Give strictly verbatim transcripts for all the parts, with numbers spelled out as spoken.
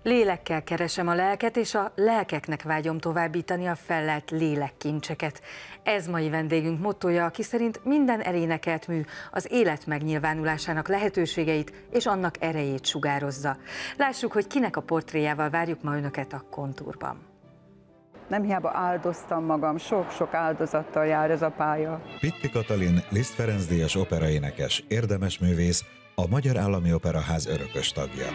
Lélekkel keresem a lelket, és a lelkeknek vágyom továbbítani a fellelt lélekkincseket. Ez mai vendégünk mottója, aki szerint minden elénekelt mű az élet megnyilvánulásának lehetőségeit és annak erejét sugározza. Lássuk, hogy kinek a portréjával várjuk ma önöket a Kontúrban. Nem hiába áldoztam magam, sok-sok áldozattal jár ez a pálya. Pitti Katalin, Liszt Ferenc-díjas operaénekes, érdemes művész, a Magyar Állami Operaház örökös tagja.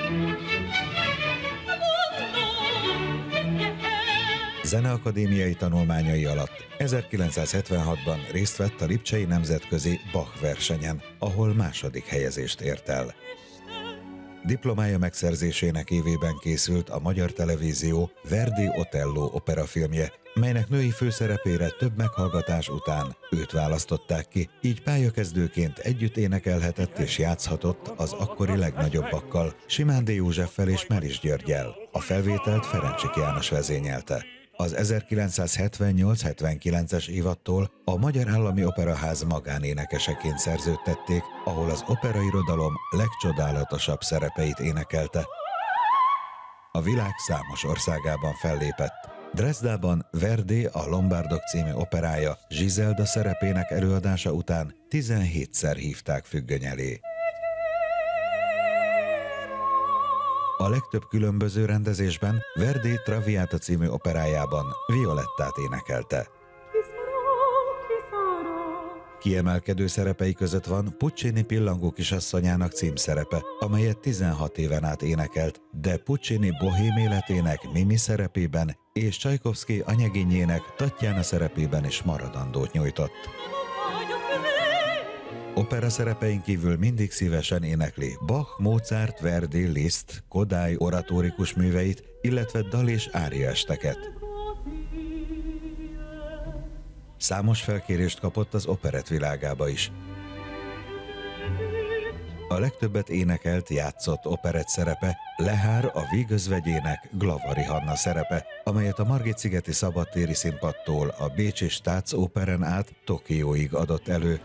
Zeneakadémiai tanulmányai alatt ezerkilencszázhetvenhatban részt vett a Lipcsei Nemzetközi Bach versenyen, ahol második helyezést ért el. Diplomája megszerzésének évében készült a Magyar Televízió Verdi Otello operafilmje, melynek női főszerepére több meghallgatás után őt választották ki, így pályakezdőként együtt énekelhetett és játszhatott az akkori legnagyobbakkal, Simándi Józseffel és Melis Györggyel. A felvételt Ferencsik János vezényelte. Az ezerkilencszázhetvennyolc hetvenkilences évattól a Magyar Állami Operaház magánénekeseként szerződtették, ahol az operairodalom legcsodálatosabb szerepeit énekelte. A világ számos országában fellépett. Dresdában Verdi a Lombardok című operája Zsizelda szerepének előadása után tizenhétszer hívták függöny elé. A legtöbb különböző rendezésben Verdi Traviata című operájában Violettát énekelte. Kiemelkedő szerepei között van Puccini Pillangó kisasszonyának címszerepe, amelyet tizenhat éven át énekelt, de Puccini bohém életének Mimi szerepében és Csajkovszky anyegényének Tatjana szerepében is maradandót nyújtott. Opera szerepein kívül mindig szívesen énekli Bach, Mozart, Verdi, Liszt, Kodály oratórikus műveit, illetve dal- és áriaesteket. Számos felkérést kapott az operett világába is. A legtöbbet énekelt, játszott operett szerepe Lehár a Víg özvegyének Glavari Hanna szerepe, amelyet a Margit-szigeti szabadtéri színpadtól a bécsi Staatsoperen át Tokióig adott elő.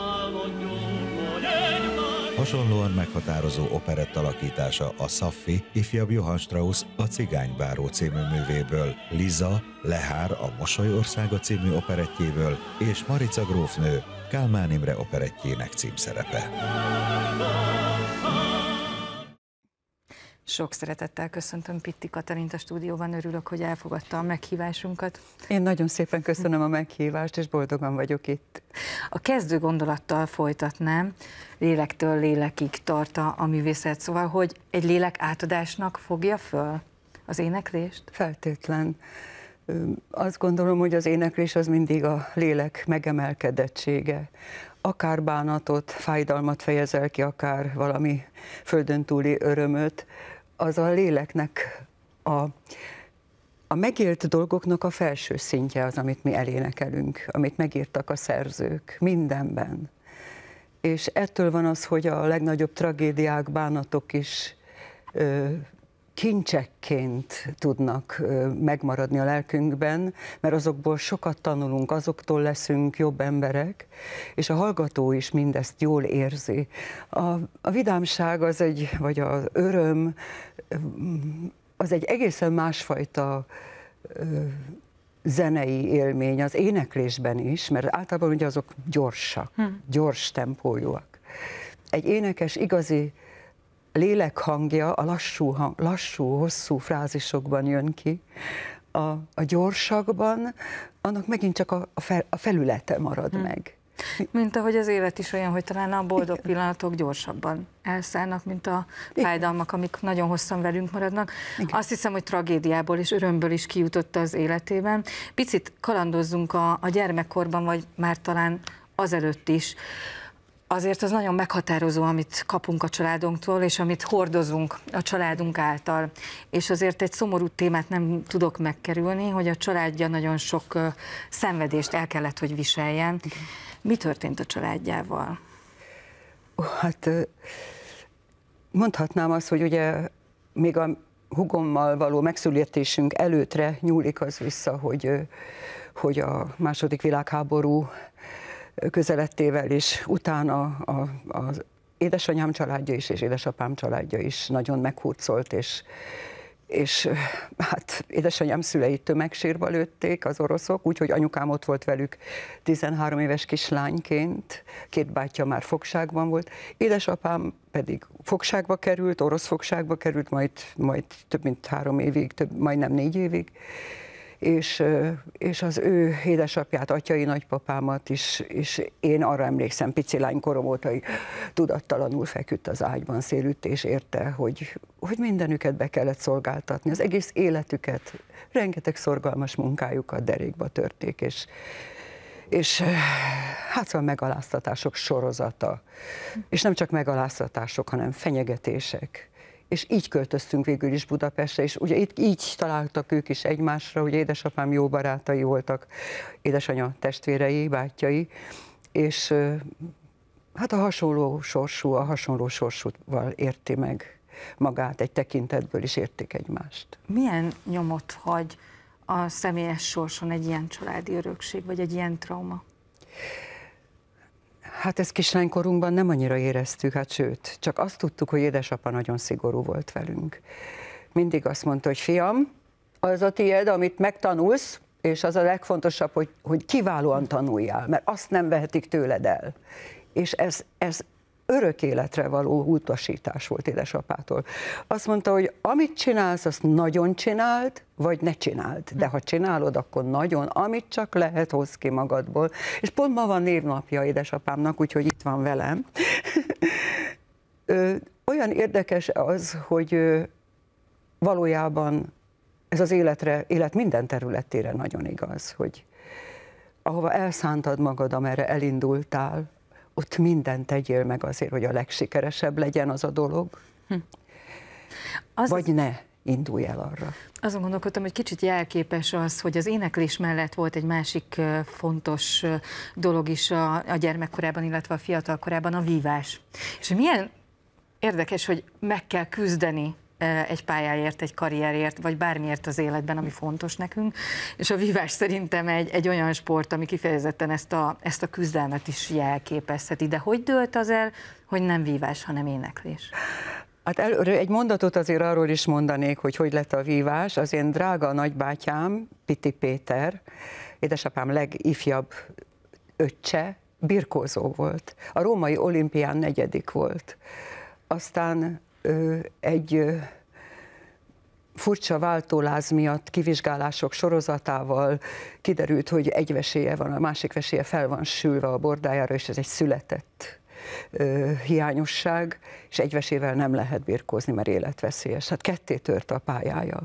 Hasonlóan meghatározó operett alakítása a Szaffi ifjabb Johann Strauss a Cigánybáró című művéből, Liza, Lehár a Mosolyországa című operettjéből és Marica grófnő Kálmán Imre operettjének címszerepe. Sok szeretettel köszöntöm Pitti Katalint a stúdióban, örülök, hogy elfogadta a meghívásunkat. Én nagyon szépen köszönöm a meghívást, és boldogan vagyok itt. A kezdő gondolattal folytatnám, lélektől lélekig tart a művészet, szóval, hogy egy lélek átadásnak fogja föl az éneklést? Feltétlen. Azt gondolom, hogy az éneklés az mindig a lélek megemelkedettsége. Akár bánatot, fájdalmat fejezel ki, akár valami földön túli örömöt, az a léleknek a, a megélt dolgoknak a felső szintje az, amit mi elénekelünk, amit megírtak a szerzők, mindenben. És ettől van az, hogy a legnagyobb tragédiák, bánatok is ö, kincsekként tudnak megmaradni a lelkünkben, mert azokból sokat tanulunk, azoktól leszünk jobb emberek, és a hallgató is mindezt jól érzi. A, a vidámság az egy, vagy az öröm, az egy egészen másfajta zenei élmény az éneklésben is, mert általában ugye azok gyorsak, hmm. gyors tempójúak. Egy énekes igazi lélekhangja a lassú, hang, lassú, hosszú frázisokban jön ki, a, a gyorsakban, annak megint csak a, a, fel, a felülete marad hmm. meg. Mint ahogy az élet is olyan, hogy talán a boldog Igen. pillanatok gyorsabban elszállnak, mint a fájdalmak, amik nagyon hosszan velünk maradnak. Igen. Azt hiszem, hogy tragédiából és örömből is kijutott az életében. Picit kalandozzunk a, a gyermekkorban, vagy már talán azelőtt is. Azért az nagyon meghatározó, amit kapunk a családunktól, és amit hordozunk a családunk által. És azért egy szomorú témát nem tudok megkerülni, hogy a családja nagyon sok uh, szenvedést el kellett, hogy viseljen. Mi történt a családjával? Hát mondhatnám azt, hogy ugye még a húgommal való megszületésünk előttre nyúlik az vissza, hogy, hogy a második világháború közelettével is utána a, az édesanyám családja is, és édesapám családja is nagyon meghurcolt, és, és hát édesanyám szüleit tömegsírba lőtték az oroszok, úgyhogy anyukám ott volt velük tizenhárom éves kislányként, két bátyja már fogságban volt, édesapám pedig fogságba került, orosz fogságba került, majd, majd több mint három évig, több, majdnem négy évig, és, és az ő édesapját, atyai nagypapámat is, és én arra emlékszem, pici lánykorom óta, hogy tudattalanul feküdt az ágyban, szélütés érte, hogy, hogy mindenüket be kellett szolgáltatni, az egész életüket, rengeteg szorgalmas munkájukat derékba törték, és, és hát szóval megaláztatások sorozata, és nem csak megaláztatások, hanem fenyegetések. És így költöztünk végül is Budapestre, és ugye itt így találtak ők is egymásra, hogy édesapám jó barátai voltak, édesanya testvérei, bátyjai, és hát a hasonló sorsú, a hasonló sorsúval érti meg magát, egy tekintetből is érték egymást. Milyen nyomot hagy a személyes sorson egy ilyen családi örökség, vagy egy ilyen trauma? Hát ezt kislánykorunkban nem annyira éreztük, hát sőt, csak azt tudtuk, hogy édesapa nagyon szigorú volt velünk. Mindig azt mondta, hogy fiam, az a tiéd, amit megtanulsz, és az a legfontosabb, hogy, hogy kiválóan tanuljál, mert azt nem vehetik tőled el. És ez, ez örök életre való utasítás volt édesapától. Azt mondta, hogy amit csinálsz, azt nagyon csináld, vagy ne csináld. De ha csinálod, akkor nagyon, amit csak lehet, hozz ki magadból. És pont ma van névnapja édesapámnak, úgyhogy itt van velem. Olyan érdekes az, hogy valójában ez az életre, élet minden területére nagyon igaz, hogy ahova elszántad magad, amerre elindultál, ott mindent tegyél meg azért, hogy a legsikeresebb legyen az a dolog, hm. az vagy az... ne indulj el arra. Azon gondolkodtam, hogy kicsit jelképes az, hogy az éneklés mellett volt egy másik fontos dolog is a, a gyermekkorában, illetve a fiatalkorában, a vívás. És milyen érdekes, hogy meg kell küzdeni egy pályáért, egy karrierért, vagy bármiért az életben, ami fontos nekünk. És a vívás szerintem egy, egy olyan sport, ami kifejezetten ezt a, ezt a küzdelmet is jelképezheti. De hogy dőlt az el, hogy nem vívás, hanem éneklés? Hát előre egy mondatot azért arról is mondanék, hogy hogy lett a vívás. Az én drága nagybátyám, Piti Péter, édesapám legifjabb öccse, birkózó volt. A római olimpián negyedik volt. Aztán ö, egy ö, furcsa váltóláz miatt kivizsgálások sorozatával kiderült, hogy egy vesélye van, a másik vesélye fel van sülve a bordájára, és ez egy született ö, hiányosság, és egy vesével nem lehet birkózni, mert életveszélyes. Hát ketté tört a pályája.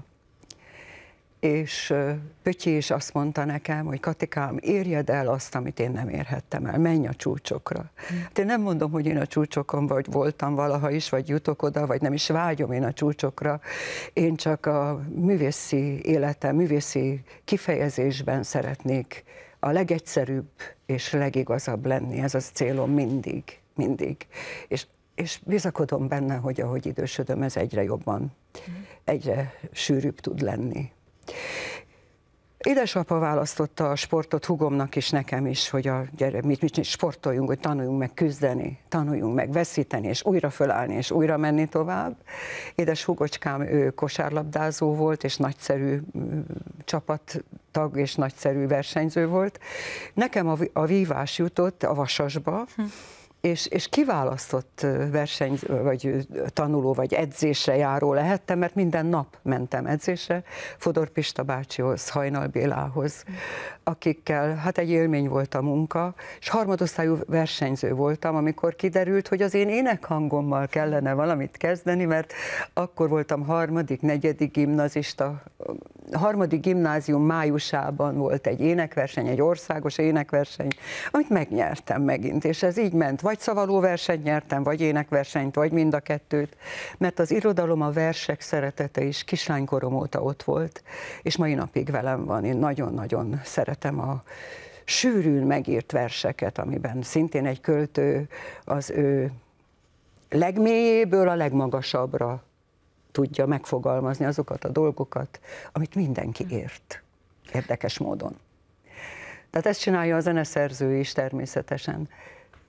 És Pötyi is azt mondta nekem, hogy Katikám, érjed el azt, amit én nem érhettem el, menj a csúcsokra. Hát én nem mondom, hogy én a csúcsokon vagy voltam valaha is, vagy jutok oda, vagy nem is vágyom én a csúcsokra. Én csak a művészi életem, művészi kifejezésben szeretnék a legegyszerűbb és legigazabb lenni. Ez az célom mindig, mindig. És, és bizakodom benne, hogy ahogy idősödöm, ez egyre jobban, egyre sűrűbb tud lenni. Édesapa választotta a sportot hugomnak is, nekem is, hogy a gyere, mit, mit sportoljunk, hogy tanuljunk meg küzdeni, tanuljunk meg veszíteni, és újra fölállni, és újra menni tovább. Édes hugocskám, ő kosárlabdázó volt, és nagyszerű csapattag, és nagyszerű versenyző volt. Nekem a, a vívás jutott a Vasasba, hm. És, és kiválasztott verseny, vagy tanuló, vagy edzésre járó lehettem, mert minden nap mentem edzésre, Fodor Pista bácsihoz, Hajnal Bélához, akikkel hát egy élmény volt a munka, és harmadosztályú versenyző voltam, amikor kiderült, hogy az én énekhangommal kellene valamit kezdeni, mert akkor voltam harmadik, negyedik gimnazista, harmadik gimnázium májusában volt egy énekverseny, egy országos énekverseny, amit megnyertem megint, és ez így ment. Vagy szavaló versenyt nyertem, vagy énekversenyt, vagy mind a kettőt, mert az irodalom, a versek szeretete is kislánykorom óta ott volt, és mai napig velem van. Én nagyon-nagyon szeretem a sűrűn megírt verseket, amiben szintén egy költő az ő legmélyéből a legmagasabbra tudja megfogalmazni azokat a dolgokat, amit mindenki ért, érdekes módon. Tehát ezt csinálja a zeneszerző is természetesen.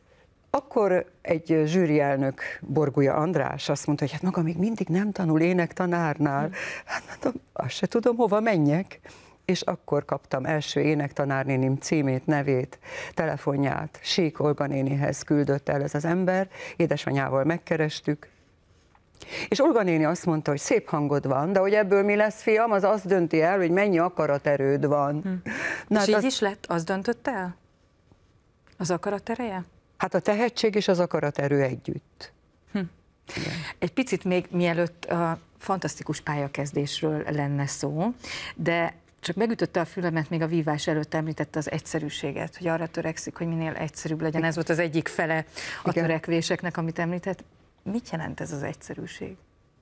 Akkor egy zsűrielnök, Borgulya András azt mondta, hogy hát maga még mindig nem tanul énektanárnál. Hát mondom, azt se tudom, hova menjek. És akkor kaptam első énektanárnénim címét, nevét, telefonját. Sík Olga nénihez küldött el ez az ember, édesanyával megkerestük. És Olga néni azt mondta, hogy szép hangod van, de hogy ebből mi lesz, fiam, az azt dönti el, hogy mennyi akaraterőd van. Hm. Na, és hát így az... is lett? Az döntött el? Az akaratereje? Hát a tehetség és az akaraterő együtt. Hm. Egy picit még mielőtt a fantasztikus pályakezdésről lenne szó, de csak megütötte a fülemet még a vívás előtt, említette az egyszerűséget, hogy arra törekszik, hogy minél egyszerűbb legyen. Ez volt az egyik fele a Igen. törekvéseknek, amit említett. Mit jelent ez az egyszerűség?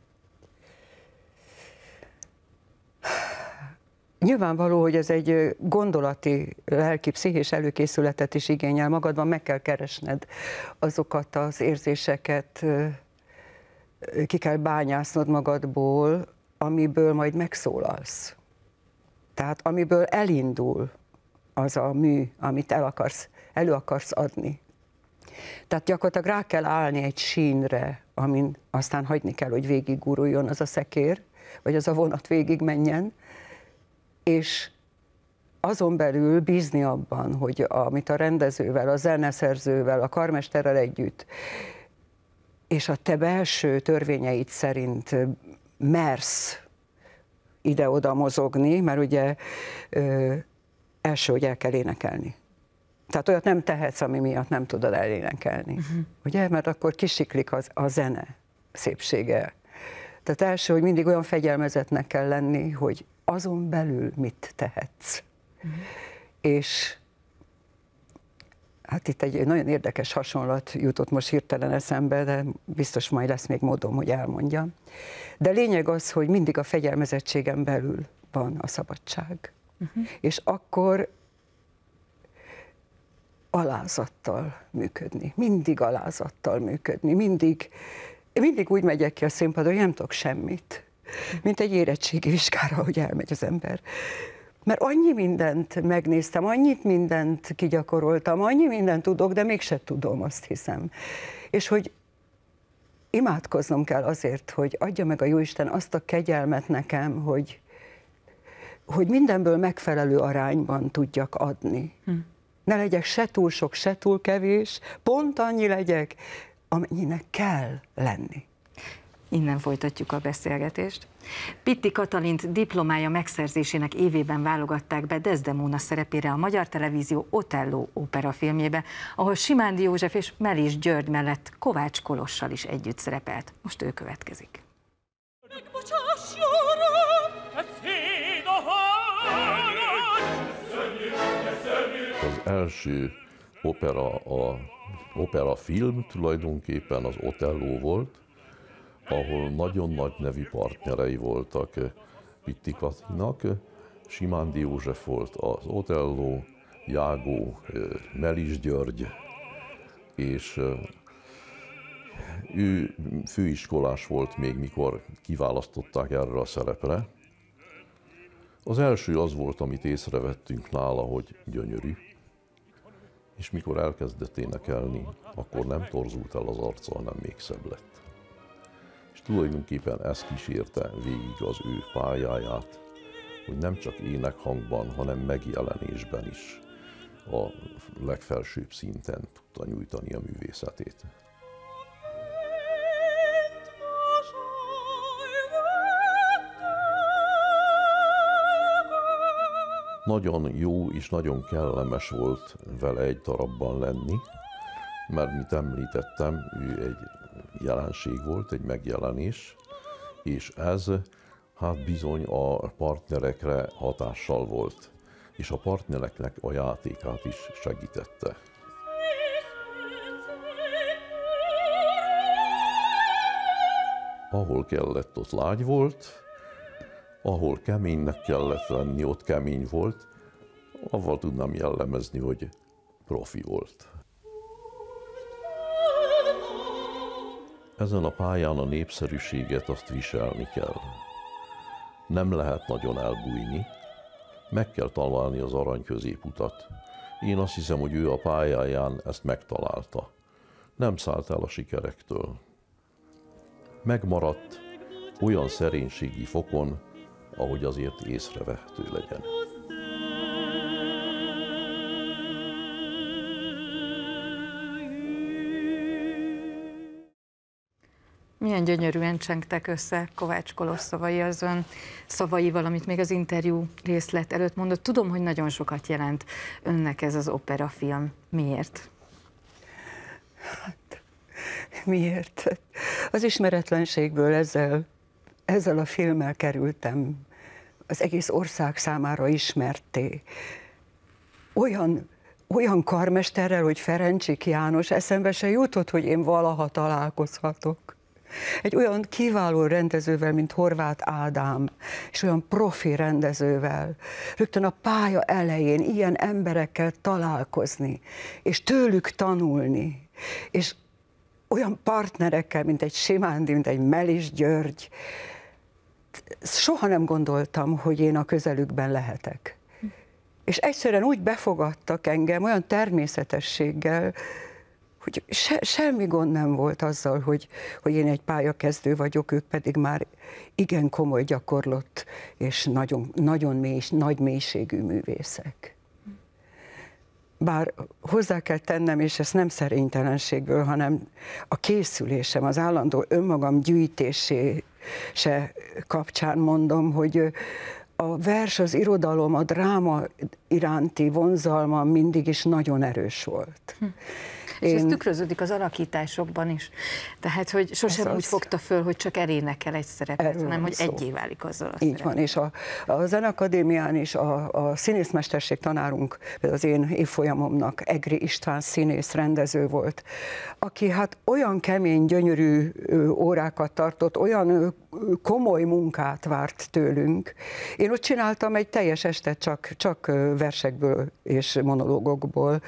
Nyilvánvaló, hogy ez egy gondolati, lelki, pszichés előkészületet is igényel, magadban meg kell keresned azokat az érzéseket, ki kell bányásznod magadból, amiből majd megszólalsz. Tehát amiből elindul az a mű, amit el akarsz, elő akarsz adni. Tehát gyakorlatilag rá kell állni egy sínre, amin aztán hagyni kell, hogy végigguruljon az a szekér, vagy az a vonat végig menjen, és azon belül bízni abban, hogy amit a rendezővel, a zeneszerzővel, a karmesterrel együtt, és a te belső törvényeid szerint mersz ide-oda mozogni, mert ugye ö, első, hogy el kell énekelni. Tehát olyat nem tehetsz, ami miatt nem tudod elénekelni. Uh-huh. Ugye? Mert akkor kisiklik az, a zene szépsége. Tehát első, hogy mindig olyan fegyelmezetnek kell lenni, hogy azon belül mit tehetsz. Uh-huh. És hát itt egy nagyon érdekes hasonlat jutott most hirtelen eszembe, de biztos majd lesz még módom, hogy elmondjam. De lényeg az, hogy mindig a fegyelmezettségen belül van a szabadság. Uh-huh. És akkor alázattal működni, mindig alázattal működni, mindig, mindig úgy megyek ki a színpadon, hogy nem tudok semmit, mint egy érettségi vizsgára, hogy elmegy az ember. Mert annyi mindent megnéztem, annyit mindent kigyakoroltam, annyi mindent tudok, de mégse tudom, azt hiszem. És hogy imádkoznom kell azért, hogy adja meg a Jóisten azt a kegyelmet nekem, hogy, hogy mindenből megfelelő arányban tudjak adni. Hm. Ne legyek se túl sok, se túl kevés, pont annyi legyek, amennyinek kell lenni. Innen folytatjuk a beszélgetést. Pitti Katalint diplomája megszerzésének évében válogatták be Desdemona szerepére a Magyar Televízió Otello operafilmjébe, ahol Simándi József és Melis György mellett Kovács Kolossal is együtt szerepelt. Most ő következik. Az első opera, a operafilm tulajdonképpen az Otello volt, ahol nagyon nagy nevű partnerei voltak Pitti Katinak. Simándi József volt az Otello, Jágó, Melis György, és ő főiskolás volt még, mikor kiválasztották erre a szerepre. Az első az volt, amit észrevettünk nála, hogy gyönyörű, és mikor elkezdett énekelni, akkor nem torzult el az arca, hanem még szebb lett. És tulajdonképpen ez kísérte végig az ő pályáját, hogy nem csak énekhangban, hanem megjelenésben is a legfelsőbb szinten tudta nyújtani a művészetét. Nagyon jó és nagyon kellemes volt vele egy darabban lenni, mert, mint említettem, ő egy jelenség volt, egy megjelenés, és ez hát bizony a partnerekre hatással volt, és a partnereknek a játékát is segítette. Ahol kellett, ott lágy volt, ahol keménynek kellett lenni, ott kemény volt, avval tudnám jellemezni, hogy profi volt. Ezen a pályán a népszerűséget azt viselni kell. Nem lehet nagyon elbújni, meg kell találni az arany középutat. Én azt hiszem, hogy ő a pályáján ezt megtalálta. nem szállt el a sikerektől. Megmaradt olyan szerénységi fokon, ahogy azért észrevehető legyen. Milyen gyönyörűen csengtek össze Kovács Kolossz szavai az ön szavaival, amit még az interjú részlet előtt mondott. Tudom, hogy nagyon sokat jelent önnek ez az operafilm. Miért? Hát, miért? Az ismeretlenségből ezzel, ezzel a filmmel kerültem az egész ország számára ismertté. Olyan, olyan karmesterrel, hogy Ferencsik János, eszembe se jutott, hogy én valaha találkozhatok. Egy olyan kiváló rendezővel, mint Horváth Ádám, és olyan profi rendezővel, rögtön a pálya elején ilyen emberekkel találkozni, és tőlük tanulni, és olyan partnerekkel, mint egy Simándi, mint egy Melis György. Soha nem gondoltam, hogy én a közelükben lehetek. És egyszerűen úgy befogadtak engem, olyan természetességgel, hogy se, semmi gond nem volt azzal, hogy, hogy én egy pályakezdő vagyok, ők pedig már igen komoly gyakorlott és nagyon, nagyon mély, nagy mélységű művészek. Bár hozzá kell tennem, és ez nem szerénytelenségből, hanem a készülésem, az állandó önmagam gyűjtése kapcsán mondom, hogy a vers, az irodalom, a dráma iránti vonzalma mindig is nagyon erős volt. Hm. És Én... ez tükröződik az alakításokban is. Tehát, hogy sosem úgy fogta föl, hogy csak elénekel egy szerepet, hanem hogy egyé válik azzal a Így szerepet. Van, és a, a Zeneakadémián is a, a színészmesterség tanárunk, az én évfolyamomnak Egri István színész rendező volt, aki hát olyan kemény, gyönyörű órákat tartott, olyan komoly munkát várt tőlünk. Én ott csináltam egy teljes estet csak, csak versekből és monológokból,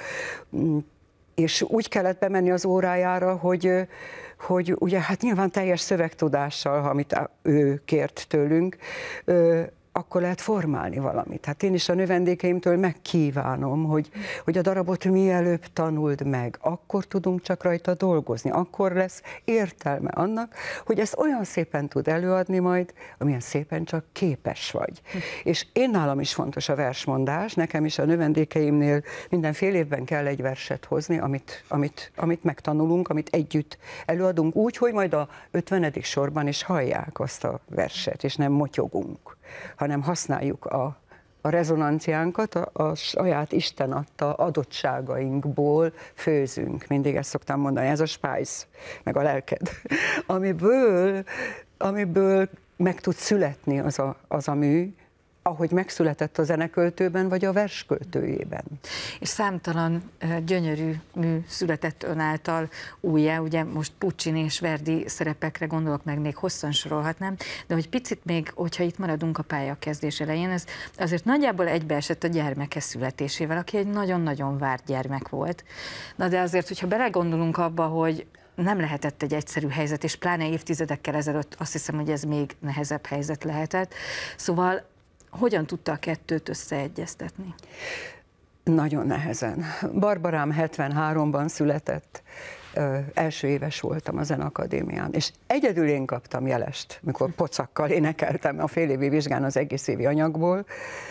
és úgy kellett bemenni az órájára, hogy, hogy ugye hát nyilván teljes szövegtudással, amit ő kért tőlünk, akkor lehet formálni valamit. Hát én is a növendékeimtől megkívánom, hogy, hogy a darabot mielőbb tanuld meg, akkor tudunk csak rajta dolgozni, akkor lesz értelme annak, hogy ezt olyan szépen tud előadni majd, amilyen szépen csak képes vagy. Hm. És én nálam is fontos a versmondás, nekem is a növendékeimnél minden fél évben kell egy verset hozni, amit, amit, amit megtanulunk, amit együtt előadunk úgy, hogy majd a ötvenedik sorban is hallják azt a verset, és nem motyogunk, hanem használjuk a, a rezonanciánkat, a, a saját Isten adta adottságainkból főzünk. Mindig ezt szoktam mondani, ez a spájz, meg a lelked, amiből, amiből meg tud születni az a, az a mű, ahogy megszületett a zeneköltőben, vagy a versköltőjében. És számtalan gyönyörű mű született ön által újjá, ugye most Puccini és Verdi szerepekre gondolok, meg még hosszan sorolhatnám, de hogy picit még, hogyha itt maradunk a pályakezdés elején, ez azért nagyjából egybeesett a gyermeke születésével, aki egy nagyon-nagyon várt gyermek volt. Na de azért, hogyha belegondolunk abba, hogy nem lehetett egy egyszerű helyzet, és pláne évtizedekkel ezelőtt azt hiszem, hogy ez még nehezebb helyzet lehetett. Szóval hogyan tudta a kettőt összeegyeztetni? Nagyon nehezen. Barbarám hetvenháromban született, ö, első éves voltam a Zeneakadémián, és egyedül én kaptam jelest, mikor pocakkal énekeltem a fél évi vizsgán az egész évi anyagból.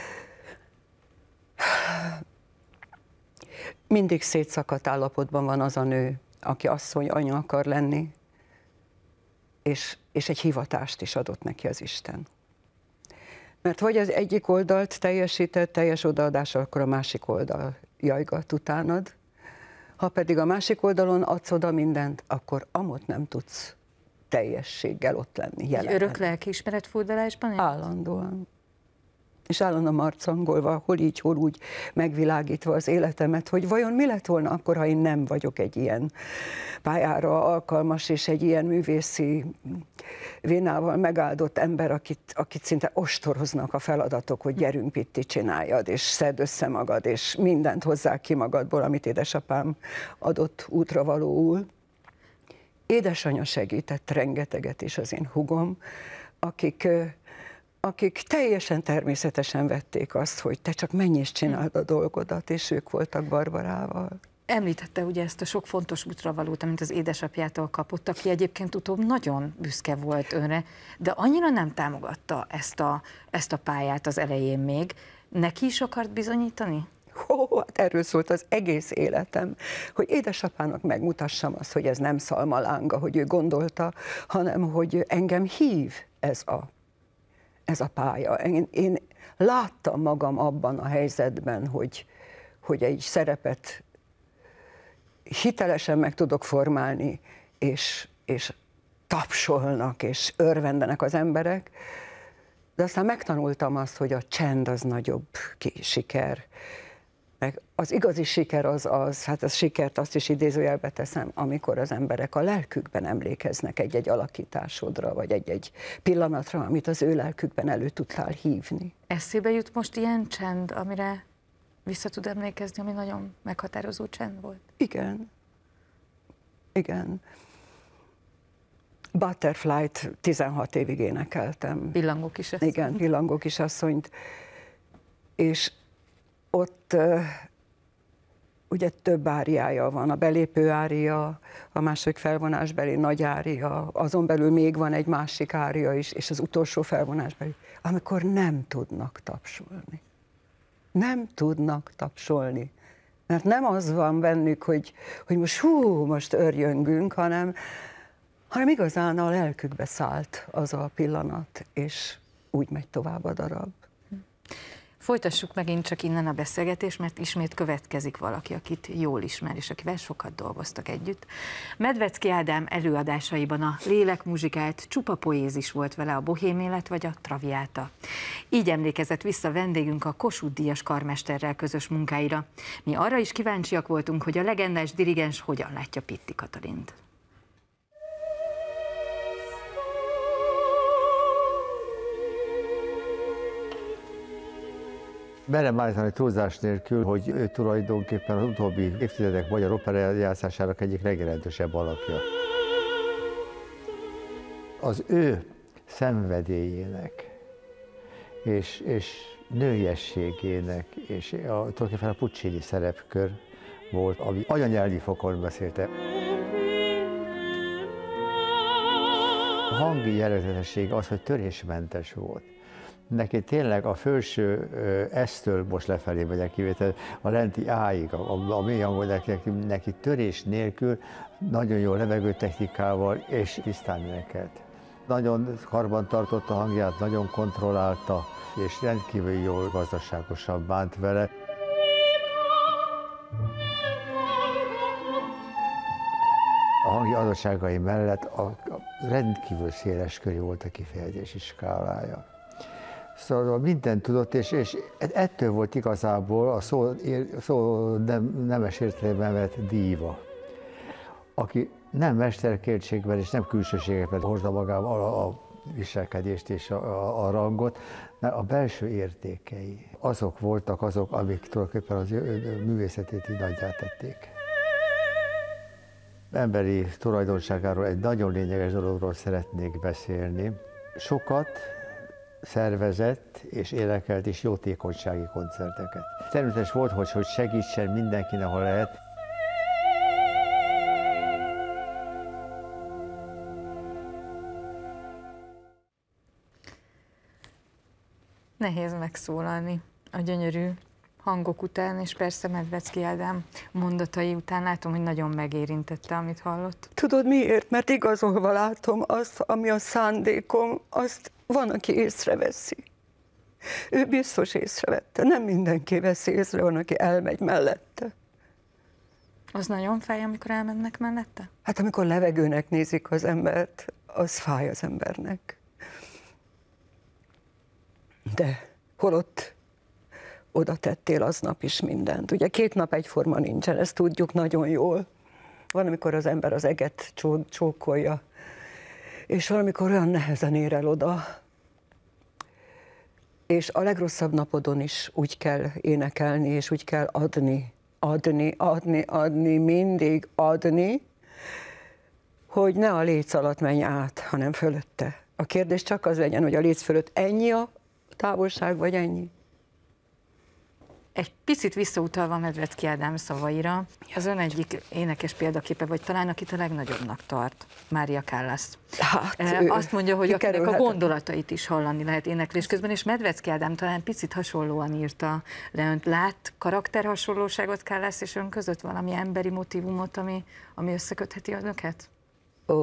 Mindig szétszakadt állapotban van az a nő, aki asszony, anya akar lenni, és, és egy hivatást is adott neki az Isten. Mert vagy az egyik oldalt teljesített, teljes odaadással, akkor a másik oldal jajgat utánad. Ha pedig a másik oldalon adsz oda mindent, akkor amott nem tudsz teljességgel ott lenni. Egy örök lelkiismeret furdalásban? Állandóan. És állandóan marcangolva, hol így, hol úgy megvilágítva az életemet, hogy vajon mi lett volna akkor, ha én nem vagyok egy ilyen pályára alkalmas, és egy ilyen művészi vénával megáldott ember, akit, akit szinte ostoroznak a feladatok, hogy gyerünk, Pitti, csináljad, és szedd össze magad, és mindent hozzá ki magadból, amit édesapám adott útravalóul. Édesanyja segített rengeteget is, az én hugom, akik... akik teljesen természetesen vették azt, hogy te csak menj és csináld a dolgodat, és ők voltak Barbarával. Említette ugye ezt a sok fontos útravalót, amit az édesapjától kapott, aki egyébként utóbb nagyon büszke volt önre, de annyira nem támogatta ezt a, ezt a pályát az elején még. Neki is akart bizonyítani? Ó, hát erről szólt az egész életem, hogy édesapának megmutassam azt, hogy ez nem szalmalánga, hogy ő gondolta, hanem hogy engem hív ez a, ez a pálya. Én, én láttam magam abban a helyzetben, hogy, hogy egy szerepet hitelesen meg tudok formálni, és, és tapsolnak, és örvendenek az emberek, de aztán megtanultam azt, hogy a csend az nagyobb siker. Meg az igazi siker az az, hát az sikert azt is idézőjelbe teszem, amikor az emberek a lelkükben emlékeznek egy-egy alakításodra, vagy egy-egy pillanatra, amit az ő lelkükben elő tudtál hívni. Eszébe jut most ilyen csend, amire vissza tud emlékezni, ami nagyon meghatározó csend volt? Igen. Igen. Butterfly-t tizenhat évig énekeltem. Pillangó kisasszony. Igen, Pillangó kisasszonyt. És ott uh, ugye több áriája van, a belépő ária, a második felvonásbeli nagy ária, azon belül még van egy másik ária is, és az utolsó felvonásbeli, amikor nem tudnak tapsolni. Nem tudnak tapsolni. Mert nem az van bennük, hogy, hogy most hú, most örjöngünk, hanem, hanem igazán a lelkükbe szállt az a pillanat, és úgy megy tovább a darab. Folytassuk megint csak innen a beszélgetést, mert ismét következik valaki, akit jól ismer, és akivel sokat dolgoztak együtt. Medvecki Ádám előadásaiban a lélek muzsikált, csupa poézis volt vele a Bohém élet vagy a Traviata. Így emlékezett vissza vendégünk a Kossuth-díjas karmesterrel közös munkáira. Mi arra is kíváncsiak voltunk, hogy a legendás dirigens hogyan látja Pitti Katalint. Merem állítani túlzás nélkül, hogy ő tulajdonképpen az utóbbi évtizedek magyar opera játszásának egyik legjelentősebb alakja. Az ő szenvedélyének és, és nőiességének és a, tulajdonképpen a Puccini szerepkör volt, ami anyanyelvi fokon beszélte. A hangi jellegzetesség az, hogy törésmentes volt. Neki tényleg a felső esztől most lefelé megyek kivétel, a lenti áig, a, a mély hangon neki, neki törés nélkül nagyon jó levegőtechnikával és tisztán énekelt. Nagyon karban tartotta a hangját, nagyon kontrollálta, és rendkívül jól, gazdaságosan bánt vele. A hangi adottságai mellett a, a rendkívül széles körű volt a kifejezési skálája. Szóval mindent tudott, és, és ettől volt igazából a szó, szó nem, nemes értelemben vett díva, aki nem mesterkértségben és nem külsőségekben hozza magával a, a viselkedést és a, a, a rangot, mert a belső értékei azok voltak azok, amik tulajdonképpen az művészetét így nagyjá tették. Emberi tulajdonságáról egy nagyon lényeges dologról szeretnék beszélni. Sokat szervezett és énekelt és jótékonysági koncerteket. Természetesen volt, hogy, hogy segítsen mindenkin, ahol lehet. Nehéz megszólalni a gyönyörű hangok után, és persze Medvecki Ádám mondatai után látom, hogy nagyon megérintette, amit hallott. Tudod miért? Mert igazolva látom azt, ami a szándékom, azt van, aki észreveszi. Ő biztos észrevette. Nem mindenki veszi észre, van, aki elmegy mellette. Az nagyon fáj, amikor elmennek mellette? Hát amikor levegőnek nézik az embert, az fáj az embernek. De holott oda tettél aznap is mindent. Ugye két nap egyforma nincsen, ezt tudjuk nagyon jól. Van, amikor az ember az eget csó- csókolja, és valamikor olyan nehezen ér el oda. És a legrosszabb napodon is úgy kell énekelni, és úgy kell adni, adni, adni, adni, mindig adni, hogy ne a léc alatt menj át, hanem fölötte. A kérdés csak az legyen, hogy a léc fölött ennyi a távolság, vagy ennyi? egy picit visszautalva Medvecki Ádám szavaira, az ön egyik énekes példaképe, vagy talán akit a legnagyobbnak tart, Mária Callas. Hát, azt mondja, hogy akinek a gondolatait is hallani lehet éneklés közben, és Medvecki Ádám talán picit hasonlóan írta le önt. Lát karakterhasonlóságot Callas és ön között, valami emberi motívumot, ami, ami összekötheti önöket? Ó.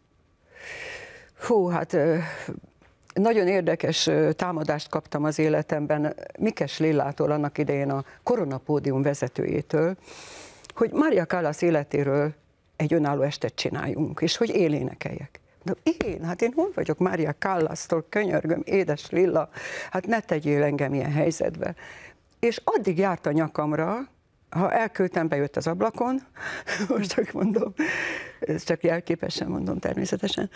Hú, hát nagyon érdekes támadást kaptam az életemben Mikes Lillától, annak idején a Koronapódium vezetőjétől, hogy Mária Callas életéről egy önálló estet csináljunk, és hogy én énekeljek. De én, hát én hol vagyok Mária Callastól, könyörgöm, édes Lilla, hát ne tegyél engem ilyen helyzetbe. És addig járt a nyakamra, ha elküldtem, bejött az ablakon, most csak mondom, ezt csak jelképesen mondom természetesen,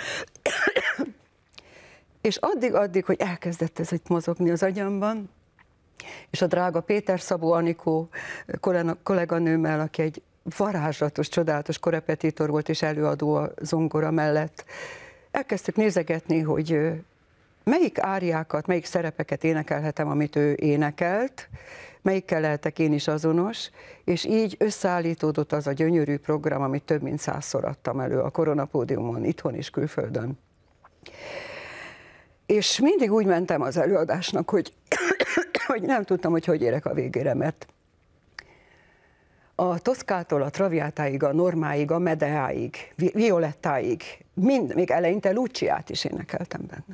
és addig-addig, hogy elkezdett ez itt mozogni az agyamban, és a drága Péter Szabó Anikó kolléganőmmel, aki egy varázslatos, csodálatos korepetitor volt és előadó a zongora mellett, elkezdtük nézegetni, hogy melyik áriákat, melyik szerepeket énekelhetem, amit ő énekelt, melyikkel lehetek én is azonos, és így összeállítódott az a gyönyörű program, amit több mint százszor adtam elő a Koronapódiumon, itthon és külföldön. És mindig úgy mentem az előadásnak, hogy, hogy nem tudtam, hogy hogy érek a végére, mert a Toszkától a Traviátáig, a Normáig, a Medeáig, Violettáig, mind, még eleinte Luciát is énekeltem benne.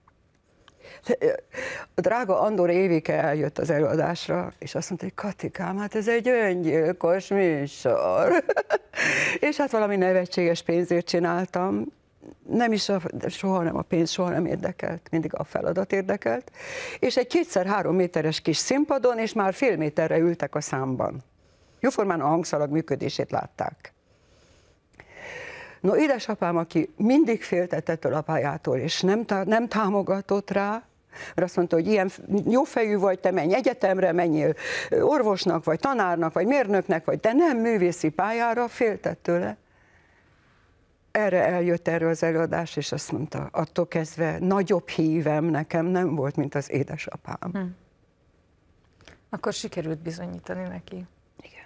A drága Andor Évike eljött az előadásra, és azt mondta, hogy Katikám, hát ez egy öngyilkos műsor. És hát valami nevetséges pénzért csináltam. Nem is, a, soha nem a pénz, soha nem érdekelt, mindig a feladat érdekelt. És egy kétszer három méteres kis színpadon, és már fél méterre ültek a számban. Jóformán a hangszalag működését látták. No, édesapám, aki mindig féltett ettől a pályától, és nem, tá- nem támogatott rá, mert azt mondta, hogy ilyen jófejű vagy, te menj egyetemre, menjél orvosnak, vagy tanárnak, vagy mérnöknek, vagy de nem művészi pályára, féltett tőle. Erre eljött erre az előadás, és azt mondta, attól kezdve nagyobb hívem nekem nem volt, mint az édesapám. Hm. Akkor sikerült bizonyítani neki. Igen.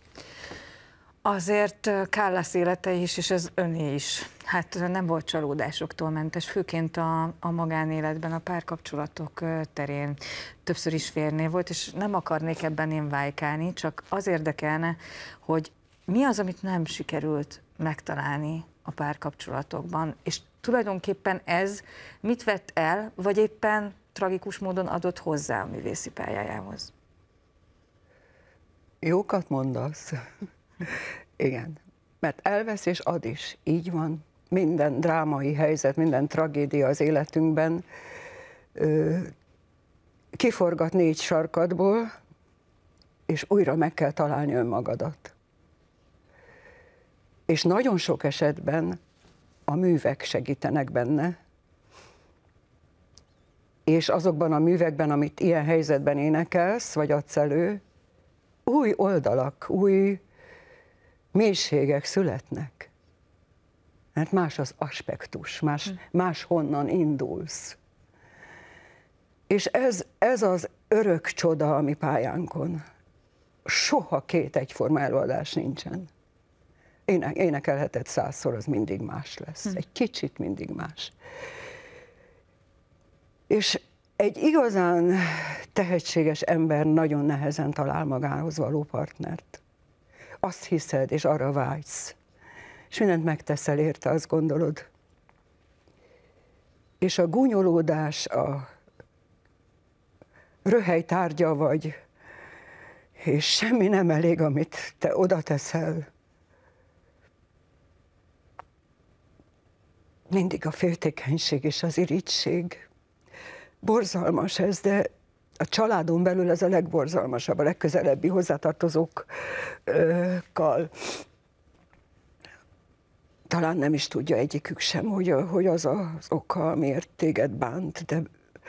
Azért Callas élete is, és ez öné is, hát nem volt csalódásoktól mentes, főként a, a magánéletben, a párkapcsolatok terén többször is férnél volt, és nem akarnék ebben én vájkálni, csak az érdekelne, hogy mi az, amit nem sikerült megtalálni a párkapcsolatokban, és tulajdonképpen ez mit vett el, vagy éppen tragikus módon adott hozzá a művészi pályájához? Jókat mondasz. Igen, mert elvesz és ad is, így van. Minden drámai helyzet, minden tragédia az életünkben ö, kiforgat négy sarkadból, és újra meg kell találni önmagadat. És nagyon sok esetben a művek segítenek benne, és azokban a művekben, amit ilyen helyzetben énekelsz, vagy adsz elő, új oldalak, új mélységek születnek. Mert más az aspektus, más, más honnan indulsz. És ez, ez az örök csoda a mi pályánkon. Soha két egyforma előadás nincsen. Éne, énekelheted százszor, az mindig más lesz. Egy kicsit mindig más. És egy igazán tehetséges ember nagyon nehezen talál magához való partnert. Azt hiszed, és arra vágysz. És mindent megteszel érte, azt gondolod. És a gúnyolódás, a röhely tárgya vagy, és semmi nem elég, amit te oda teszel. Mindig a féltékenység és az irigység. Borzalmas ez, de a családon belül ez a legborzalmasabb, a legközelebbi hozzátartozókkal. Talán nem is tudja egyikük sem, hogy, hogy az az oka, miért téged bánt, de,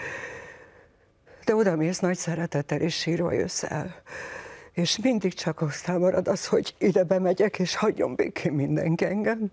de oda mész nagy szeretettel, és sírva jössz el. És mindig csak aztán marad az, hogy ide bemegyek, és hagyjon békén mindenki engem.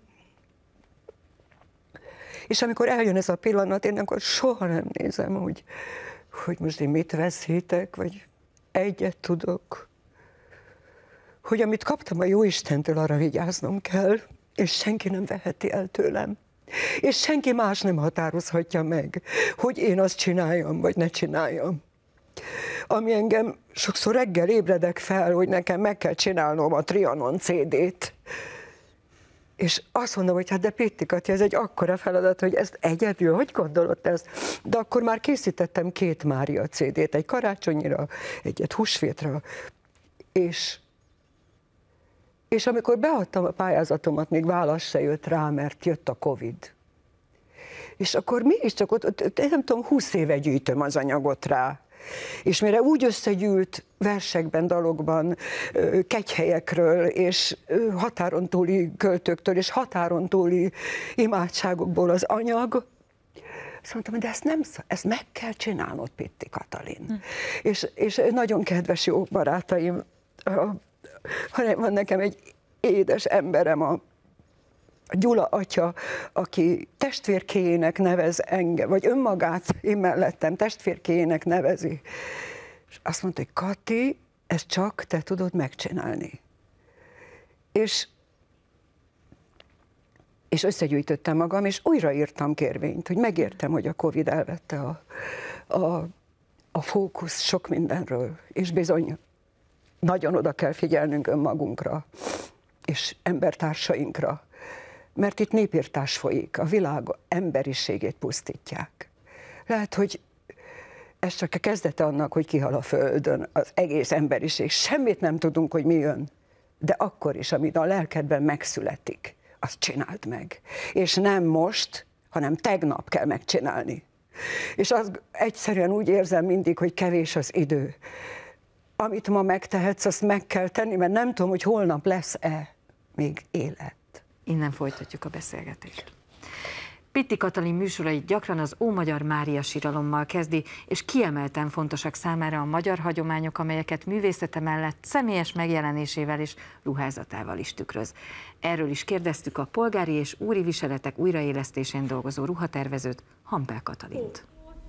És amikor eljön ez a pillanat, én akkor soha nem nézem, hogy, hogy most én mit veszítek, vagy egyet tudok, hogy amit kaptam a Jóistentől, arra vigyáznom kell, és senki nem veheti el tőlem. És senki más nem határozhatja meg, hogy én azt csináljam, vagy ne csináljam. Ami engem sokszor reggel ébredek fel, hogy nekem meg kell csinálnom a Trianon cé dét. És azt mondom, hogy hát de Pitti Kati, ez egy akkora feladat, hogy ezt egyedül, hogy gondolod ezt? De akkor már készítettem két Mária cé dét, egy karácsonyra, egyet húsvétra, és, és amikor beadtam a pályázatomat, még válasz se jött rá, mert jött a Covid. És akkor mégiscsak ott, ott, nem tudom, húsz éve gyűjtöm az anyagot rá. És mire úgy összegyűlt versekben, dalokban, kegyhelyekről, és határon túli költőktől, és határon túli imádságokból az anyag, azt mondtam, de ezt nem, ezt meg kell csinálnod, Pitti Katalin. Hm. És, és nagyon kedves jó barátaim, van nekem egy édes emberem, a A Gyula atya, aki testvérkéjének nevez engem, vagy önmagát én mellettem testvérkéjének nevezi. És azt mondta, hogy Kati, ezt csak te tudod megcsinálni. És, és összegyűjtöttem magam, és újraírtam kérvényt, hogy megértem, hogy a Covid elvette a, a, a fókusz sok mindenről. És bizony, nagyon oda kell figyelnünk önmagunkra, és embertársainkra. Mert itt népirtás folyik, a világ emberiségét pusztítják. Lehet, hogy ez csak a kezdete annak, hogy kihal a Földön az egész emberiség. Semmit nem tudunk, hogy mi jön, de akkor is, amit a lelkedben megszületik, azt csináld meg. És nem most, hanem tegnap kell megcsinálni. És az egyszerűen úgy érzem mindig, hogy kevés az idő. Amit ma megtehetsz, azt meg kell tenni, mert nem tudom, hogy holnap lesz-e még élet. Innen folytatjuk a beszélgetést. Pitti Katalin műsorait gyakran az Ómagyar Mária síralommal kezdi, és kiemelten fontosak számára a magyar hagyományok, amelyeket művészete mellett személyes megjelenésével és ruházatával is tükröz. Erről is kérdeztük a polgári és úri viseletek újraélesztésén dolgozó ruhatervezőt, Hampel Katalint.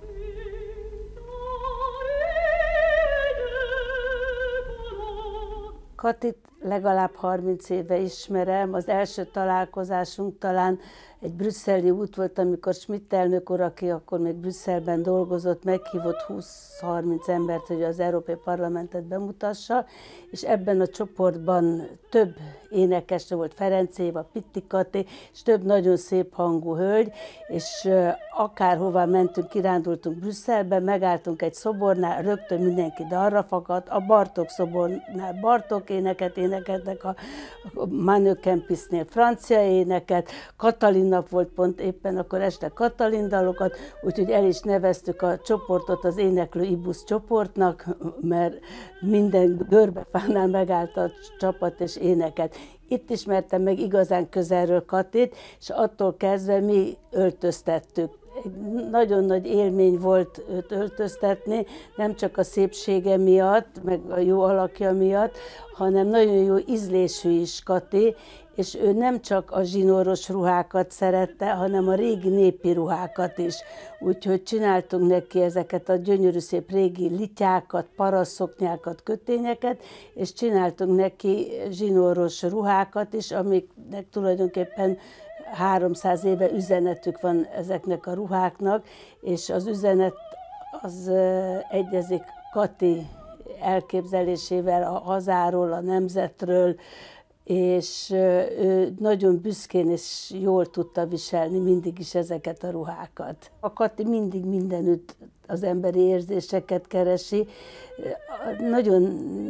Katit legalább harminc éve ismerem, az első találkozásunk talán egy brüsszeli út volt, amikor Schmidt elnök úr, aki akkor még Brüsszelben dolgozott, meghívott húsz-harminc embert, hogy az Európai Parlamentet bemutassa, és ebben a csoportban több énekes volt, Ferenc Éva, Pitti Kati, és több nagyon szép hangú hölgy, és akárhová mentünk, kirándultunk Brüsszelbe, megálltunk egy szobornál, rögtön mindenki dalra fakadt, a Bartók szobornál Bartók éneket énekeltek, a Manu Kempisnél francia éneket, Katalin nap volt pont éppen, akkor este Katalin dalokat, úgyhogy el is neveztük a csoportot az Éneklő Ibusz csoportnak, mert minden görbefánál megállt a csapat és énekelt. Itt ismertem meg igazán közelről Katit, és attól kezdve mi öltöztettük. Nagyon nagy élmény volt őt öltöztetni, nem csak a szépsége miatt, meg a jó alakja miatt, hanem nagyon jó ízlésű is Kati, és ő nem csak a zsinóros ruhákat szerette, hanem a régi népi ruhákat is. Úgyhogy csináltunk neki ezeket a gyönyörű szép régi lityákat, parasszoknyákat, kötényeket, és csináltunk neki zsinóros ruhákat is, amiknek tulajdonképpen háromszáz éve üzenetük van ezeknek a ruháknak, és az üzenet az egyezik Kati elképzelésével a hazáról, a nemzetről, és ő nagyon büszkén és jól tudta viselni mindig is ezeket a ruhákat. A Kati mindig mindenütt az emberi érzéseket keresi. Nagyon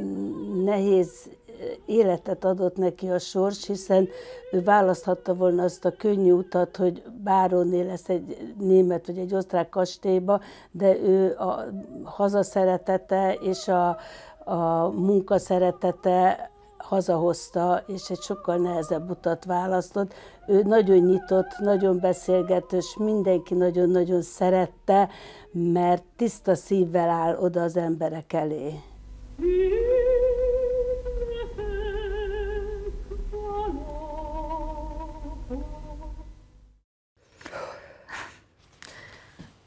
nehéz életet adott neki a sors, hiszen ő választhatta volna azt a könnyű utat, hogy báróné lesz egy német vagy egy osztrák kastélyba, de ő a hazaszeretete és a, a munkaszeretete hazahozta, és egy sokkal nehezebb utat választott. Ő nagyon nyitott, nagyon beszélgetős, mindenki nagyon-nagyon szerette, mert tiszta szívvel áll oda az emberek elé.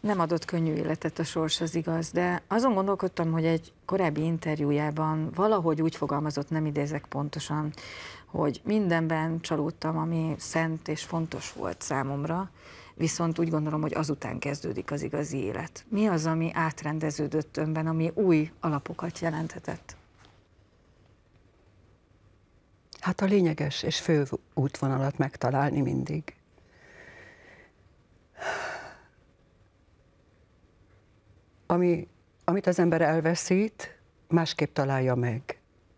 Nem adott könnyű életet a sors, az igaz, de azon gondolkodtam, hogy egy korábbi interjújában valahogy úgy fogalmazott, nem idézek pontosan, hogy mindenben csalódtam, ami szent és fontos volt számomra, viszont úgy gondolom, hogy azután kezdődik az igazi élet. Mi az, ami átrendeződött önben, ami új alapokat jelenthetett? Hát a lényeges és fő útvonalat megtalálni mindig. Ami, amit az ember elveszít, másképp találja meg.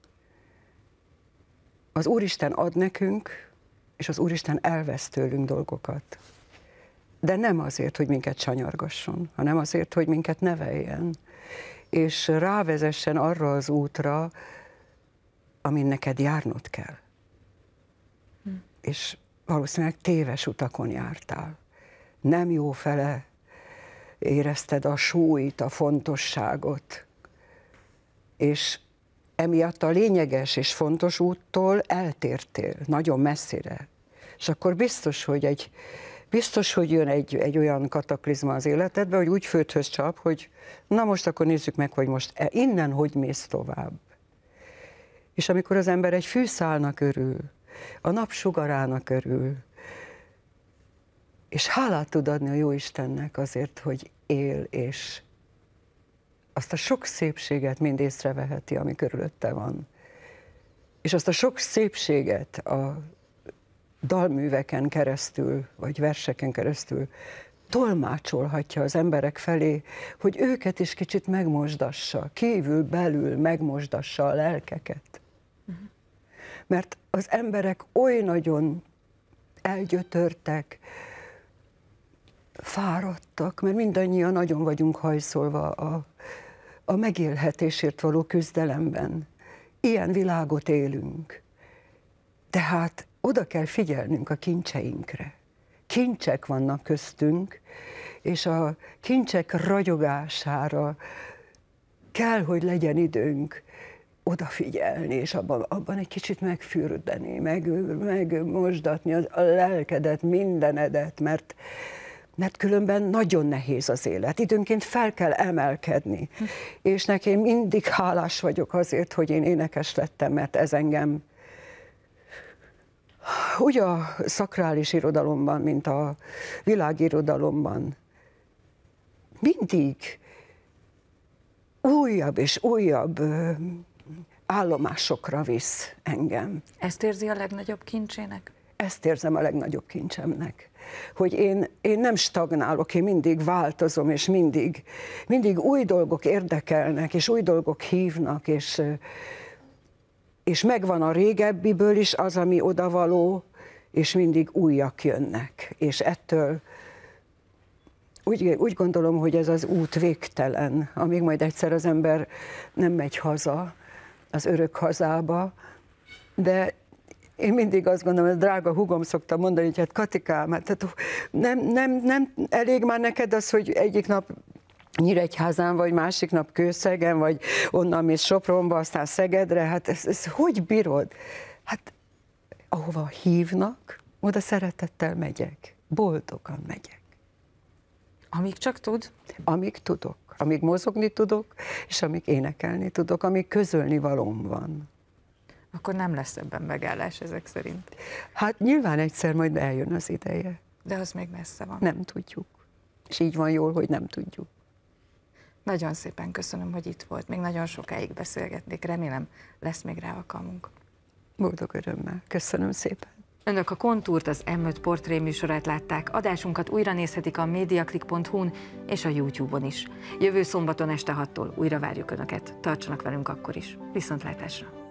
Az Úristen ad nekünk, és az Úristen elvesz tőlünk dolgokat. De nem azért, hogy minket sanyargasson, hanem azért, hogy minket neveljen, és rávezessen arra az útra, amin neked járnod kell. Hm. És valószínűleg téves utakon jártál. Nem jó fele érezted a súlyt, a fontosságot, és emiatt a lényeges és fontos úttól eltértél nagyon messzire. És akkor biztos, hogy, egy, biztos, hogy jön egy, egy olyan kataklizma az életedbe, hogy úgy földhöz csap, hogy na most akkor nézzük meg, hogy most innen hogy mész tovább. És amikor az ember egy fűszálnak örül, a napsugarának örül, és hálát tud adni a Jóistennek azért, hogy él, és azt a sok szépséget mind észreveheti, ami körülötte van. És azt a sok szépséget a dalműveken keresztül, vagy verseken keresztül tolmácsolhatja az emberek felé, hogy őket is kicsit megmosdassa, kívül, belül megmosdassa a lelkeket. Uh-huh. Mert az emberek oly nagyon elgyötörtek, fáradtak, mert mindannyian nagyon vagyunk hajszolva a, a megélhetésért való küzdelemben. Ilyen világot élünk. Tehát oda kell figyelnünk a kincseinkre. Kincsek vannak köztünk, és a kincsek ragyogására kell, hogy legyen időnk odafigyelni, és abban, abban egy kicsit megfürdeni, meg, megmosdatni a lelkedet, mindenedet, mert mert különben nagyon nehéz az élet. Időnként fel kell emelkedni. Hm. És nekem mindig hálás vagyok azért, hogy én énekes lettem, mert ez engem úgy a szakrális irodalomban, mint a világirodalomban mindig újabb és újabb állomásokra visz engem. Ezt érzi a legnagyobb kincsének? Ezt érzem a legnagyobb kincsemnek. Hogy én, én nem stagnálok, én mindig változom, és mindig, mindig új dolgok érdekelnek, és új dolgok hívnak, és, és megvan a régebbiből is az, ami odavaló, és mindig újak jönnek. És ettől úgy, úgy gondolom, hogy ez az út végtelen, amíg majd egyszer az ember nem megy haza, az örök hazába, de én mindig azt gondolom, hogy drága húgom szoktam mondani, hogy hát Katikám, hát nem, nem, nem elég már neked az, hogy egyik nap Nyíregyházán, vagy másik nap Kőszegen, vagy onnan mész Sopronba, aztán Szegedre, hát ezt, ezt hogy bírod? Hát ahova hívnak, oda szeretettel megyek, boldogan megyek. Amíg csak tud? Amíg tudok, amíg mozogni tudok, és amíg énekelni tudok, amíg közölni valóm van. Akkor nem lesz ebben megállás ezek szerint. Hát nyilván egyszer majd eljön az ideje. De az még messze van. Nem tudjuk. És így van jól, hogy nem tudjuk. Nagyon szépen köszönöm, hogy itt volt. Még nagyon sokáig beszélgetnék. Remélem, lesz még rá alkalmunk. Boldog örömmel. Köszönöm szépen. Önök a Kontúrt, az em öt portré műsorát látták. Adásunkat újra nézhetik a mediaclick pont hu-n és a YouTube-on is. Jövő szombaton este hattól újra várjuk Önöket. Tartsanak velünk akkor is. Viszontlátásra!